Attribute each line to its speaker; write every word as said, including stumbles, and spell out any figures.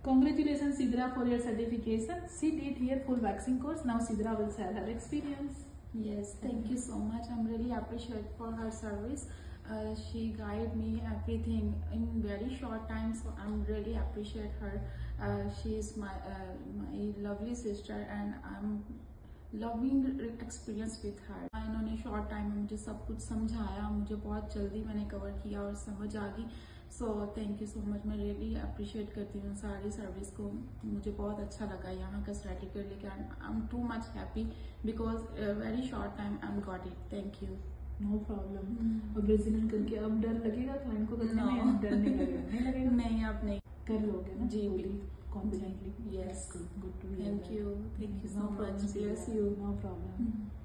Speaker 1: Congratulations, Sidra, for your certification. She did here full waxing course. Now Sidra will share her experience.
Speaker 2: Yes, thank you so much. I'm really appreciate for her service. Uh, she guided me everything in very short time, so I'm really appreciate her. Uh, she is my uh, my lovely sister, and I'm loving experience with her. इन्होंने short time में मुझे सब कुछ समझाया, मुझे बहुत जल्दी मैंने कवर किया और समझ आ गई. So thank you so much. मैं रियली अप्रिशिएट करती हूँ सारी सर्विस को. मुझे बहुत अच्छा लगा यहाँ का सर्टिफिकेट लेकर. I am too much happy because very short time I am got it. Thank you.
Speaker 1: No problem. और ब्राजीलियन करके अब डर लगेगा क्लाइंट को करने में? डर नहीं लगेगा? नहीं लगेगा?
Speaker 2: नहीं, आप नहीं
Speaker 1: कर लोगे ना?
Speaker 2: जी,
Speaker 1: confidently.
Speaker 2: Yes,
Speaker 1: good too
Speaker 2: thank you. Thank you so much.
Speaker 1: Bless you. No problem.